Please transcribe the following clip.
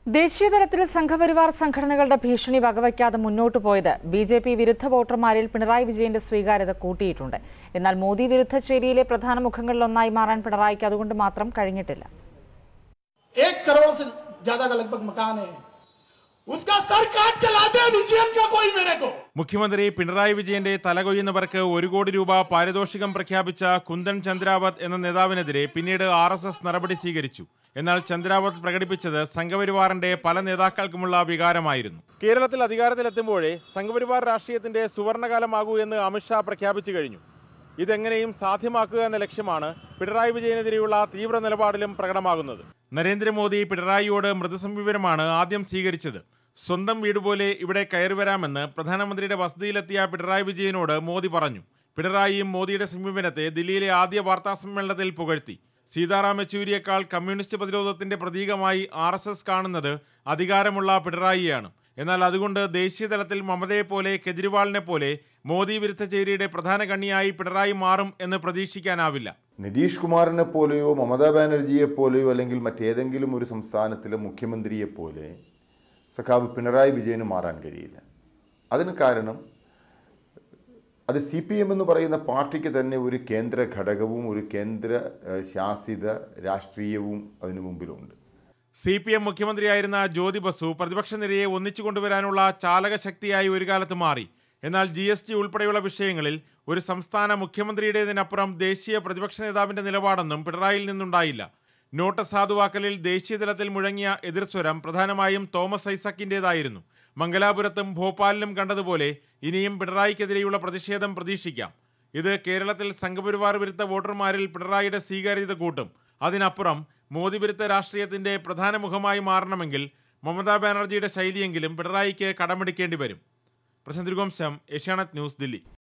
ദേശീയതലത്തിൽ സംഘപരിവാർ സംഘടനകളുടെ ഭീഷണി വകവയ്ക്കാതെ മുന്നോട്ടു പോയത് ബിജെപി വിരുദ്ധ വോട്ടർമാരിൽ പിണറായി വിജയന്റെ സ്വീകാര്യത കൂട്ടിയിട്ടുണ്ട്. എന്നാൽ മോദി വിരുദ്ധ ചേരിയിലെ പ്രധാന മുഖങ്ങളിലൊന്നായി മാറാൻ പിണറായിക്ക് അതുകൊണ്ട് മാത്രം കഴിഞ്ഞിട്ടില്ല. മുഖ്യമന്ത്രി പിണറായി വിജയന്റെ തലകൊയ്യുന്നവർക്ക് 1 കോടി രൂപ പാരിതോഷികം പ്രഖ്യാപിച്ച കുന്ദൻ ചന്ദ്രാവത് എന്ന നേതാവിനെതിരെ പിന്നീട് RSS നടപടി സ്വീകരിച്ചു. എന്നാൽ ചന്ദ്രാവത് പ്രകടിപ്പിച്ചത് സംഘപരിവാറിന്റെ പല നേതാക്കൾക്കുമുള്ള വികാരമായിരുന്നു. കേരളത്തിൽ അധികാരത്തിലെത്തുമ്പോഴേ സംഘപരിവാർ രാഷ്ട്രീയത്തിന്റെ സുവർണകാലമാകൂ എന്ന് അമിത്ഷാ പ്രഖ്യാപിച്ചു കഴിഞ്ഞു. ഇതെങ്ങനെയും സാധ്യമാക്കുക എന്ന ലക്ഷ്യമാണ് പിണറായി വിജയനെതിരെയുള്ള തീവ്ര നിലപാടിലും പ്രകടമാകുന്നത്. നരേന്ദ്രമോദി പിണറായിയോട് മൃദുസമീപനമാണ് ആദ്യം സ്വീകരിച്ചത്. സ്വന്തം വീട് പോലെ ഇവിടെ കയറി വരാമെന്ന് പ്രധാനമന്ത്രിയുടെ വസതിയിലെത്തിയ പിണറായി വിജയനോട് മോദി പറഞ്ഞു. പിണറായിയും മോദിയുടെ സമീപനത്തെ ദില്ലിയിലെ ആദ്യ വാർത്താസമ്മേളനത്തിൽ പുകഴ്ത്തി. സീതാറാം യെച്ചൂരിയേക്കാൾ കമ്മ്യൂണിസ്റ്റ് പ്രതിരോധത്തിന്റെ പ്രതീകമായി RSS കാണുന്നത് അധികാരമുള്ള പിണറായിയാണ്. എന്നാൽ അതുകൊണ്ട് ദേശീയ തലത്തിൽ മമതയെ പോലെ കെജ്രിവാളിനെ പോലെ മോദി വിരുദ്ധ ചേരിയുടെ പ്രധാന കണ്ണിയായി പിണറായി മാറും എന്ന് പ്രതീക്ഷിക്കാനാവില്ല. നിതീഷ് കുമാറിനെ പോലെയോ മമതാ ബാനർജിയെ പോലെയോ അല്ലെങ്കിൽ മറ്റേതെങ്കിലും ഒരു സംസ്ഥാനത്തിലെ മുഖ്യമന്ത്രിയെ പോലെ സഖാവ് പിണറായി വിജയന് മാറാൻ കഴിയില്ല. അതിന് കാരണം അത് CPM എന്ന് പറയുന്ന പാർട്ടിക്ക് തന്നെ ഒരു കേന്ദ്ര ഘടകവും ഒരു കേന്ദ്ര ശാസിത രാഷ്ട്രീയവും അതിനു മുമ്പിലുണ്ട്. CPM മുഖ്യമന്ത്രിയായിരുന്ന ജ്യോതി ബസു പ്രതിപക്ഷ നിരയെ ഒന്നിച്ചു കൊണ്ടുവരാനുള്ള ചാലകശക്തിയായി ഒരു കാലത്ത് മാറി. എന്നാൽ GST ഉൾപ്പെടെയുള്ള വിഷയങ്ങളിൽ ഒരു സംസ്ഥാന മുഖ്യമന്ത്രിയുടേതിനപ്പുറം ദേശീയ പ്രതിപക്ഷ നേതാവിന്റെ നിലപാടൊന്നും പിണറായിയിൽ നിന്നുണ്ടായില്ല. നോട്ട് സാധുവാക്കലിൽ ദേശീയ തലത്തിൽ മുഴങ്ങിയ എതിർസ്വരം പ്രധാനമായും തോമസ് ഐസക്കിൻ്റെതായിരുന്നു. മംഗലാപുരത്തും ഭോപ്പാലിലും കണ്ടതുപോലെ ഇനിയും പിണറായിക്കെതിരെയുള്ള പ്രതിഷേധം പ്രതീക്ഷിക്കാം. ഇത് കേരളത്തിൽ സംഘപരിവാർ വിരുദ്ധ വോട്ടർമാരിൽ പിണറായിയുടെ സ്വീകാര്യത കൂട്ടും. അതിനപ്പുറം മോദി വിരുദ്ധ രാഷ്ട്രീയത്തിന്റെ പ്രധാന മുഖമായി മാറണമെങ്കിൽ മമതാ ബാനർജിയുടെ ശൈലിയെങ്കിലും പിണറായിക്ക് കടമെടുക്കേണ്ടി വരും. പ്രശാന്ത് രഘുവംശം, ഏഷ്യാനെറ്റ് ന്യൂസ്, ദില്ലി.